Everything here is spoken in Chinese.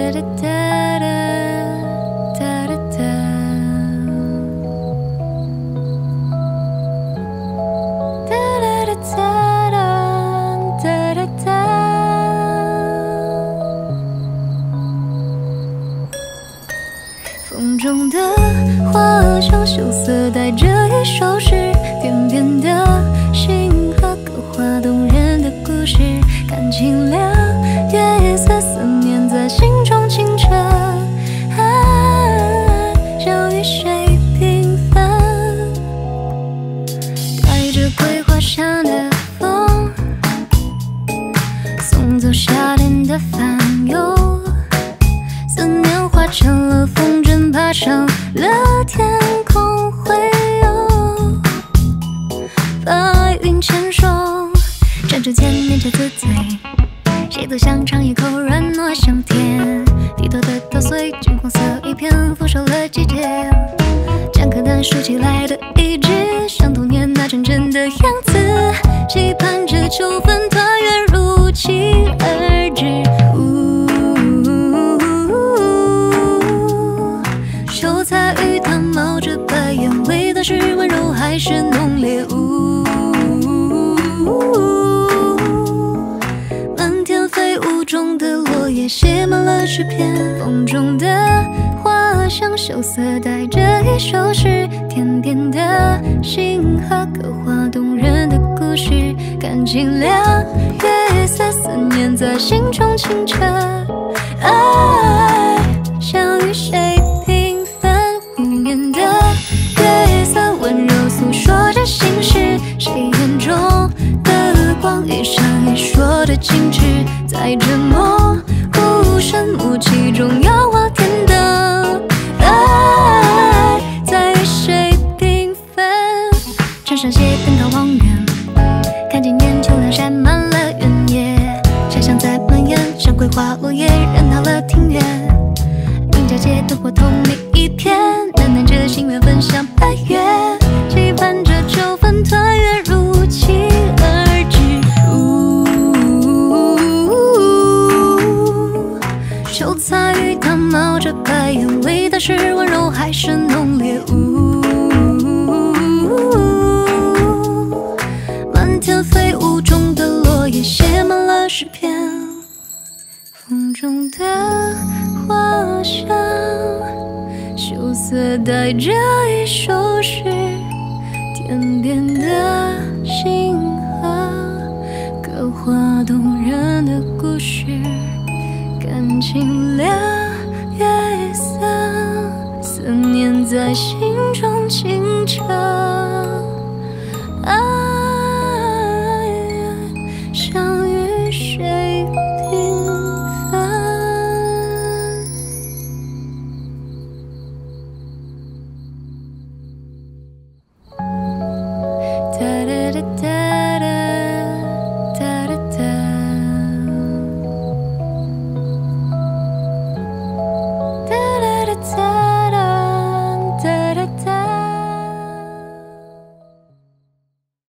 风中的花香羞涩，带着一首诗，天边的星河刻画动人的故事，看清凉月色，思念在心中清澈。想与谁平分？带着桂花香的风，送走夏天的烦忧。 思念化成了风筝，爬上了天空会游。白云牵手，转着千年这自醉，谁都想尝一口软糯香甜。低头的稻穗，金黄色一片，丰收了季节。将柯南竖起来的一枝，像童年那纯真的样子，期盼着秋分团圆如期而至。秀才鱼汤冒着白烟，味道是温柔还是浓烈？漫天飞舞中的落叶写满了诗篇，风中的花香羞涩，带着一首诗，天边的星河刻画动人的故事，看清凉月色，思念在心中清澈。爱想与谁？ 心事，谁眼中的光一闪一烁的静止，在这模糊神幕其中遥望天灯，爱在与谁平分？穿上鞋奔逃望远，看见年秋凉山满了原野，想象在蔓延，像桂花落叶染到了庭院，云交界灯火通明一片，喃喃着心愿分享白月。 期盼着秋分团圆如期而至。秀才鱼汤冒着白烟，味道是温柔还是浓烈？漫天飞舞中的落叶写满了诗篇，风中的花香羞涩，带着一首诗。 天边的星河，刻画动人的故事，看清凉月色，思念在心中清澈。爱想与谁平分？ da da da da